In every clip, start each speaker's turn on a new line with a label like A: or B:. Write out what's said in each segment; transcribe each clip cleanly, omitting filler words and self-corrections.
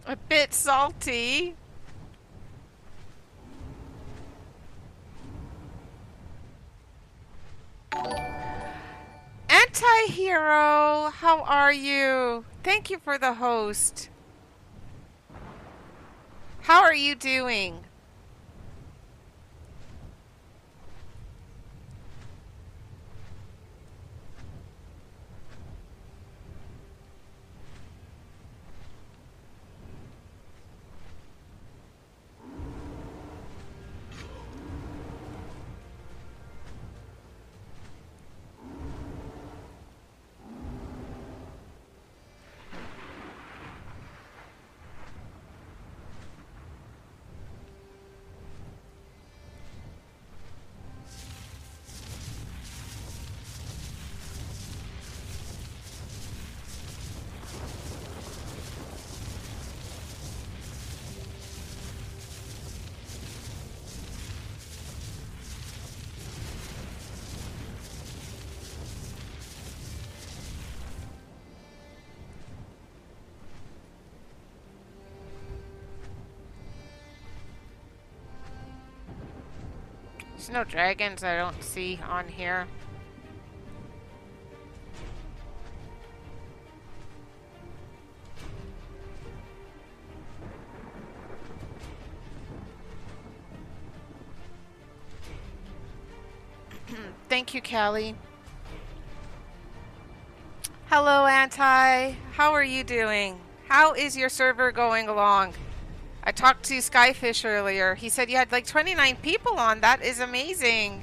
A: A bit salty. Anti-hero, how are you? Thank you for the host. How are you doing? There's no dragons I don't see on here. Thank you, Callie. Hello, Anti. How are you doing? How is your server going along? I talked to Skyfish earlier. He said you had like 29 people on. That is amazing.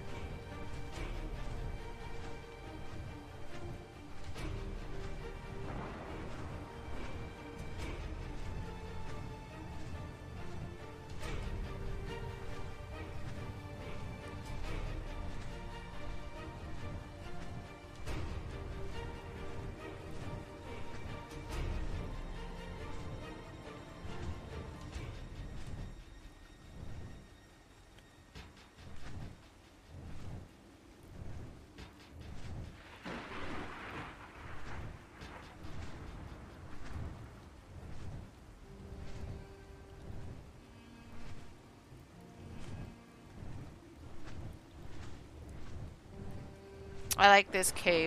A: I like this cave.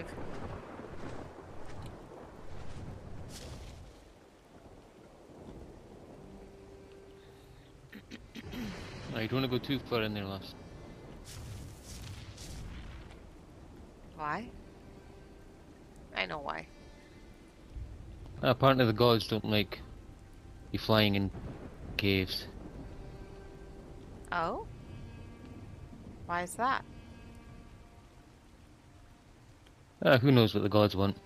B: No, you don't want to go too far in there, lass.
A: Why? I know why.
B: Apparently the gods don't like you flying in caves.
A: Oh? Why is that?
B: Who knows what the gods want.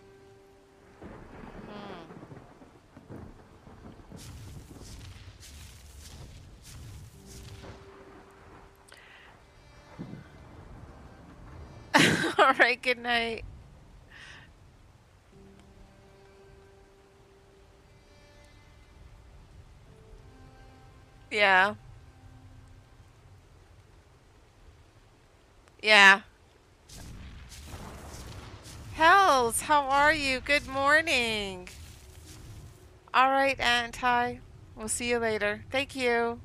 A: Alright, good night. Yeah. Yeah. Hells, how are you? Good morning. Alright, Anti. We'll see you later. Thank you.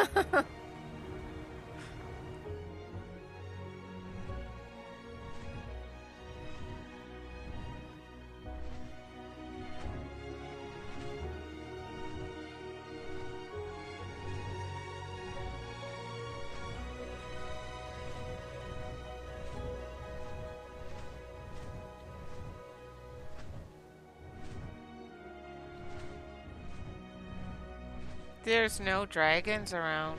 A: There's no dragons around.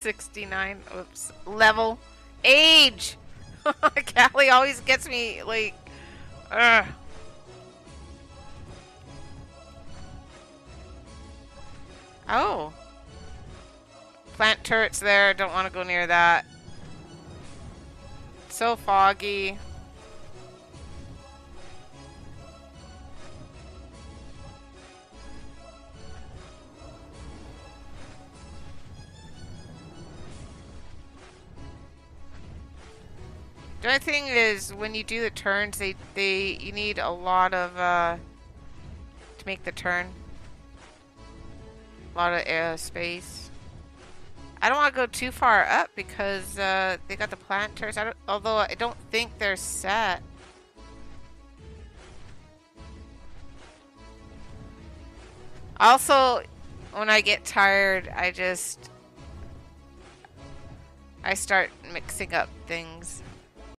A: 69. Oops. Level. Age! Callie always gets me, like... Ugh. Oh. Plant turrets there. Don't want to go near that. So foggy. The only thing is, when you do the turns, you need a lot of to make the turn. A lot of space. I don't want to go too far up because they got the plant turrets. Although I don't think they're set. Also, when I get tired, I start mixing up things.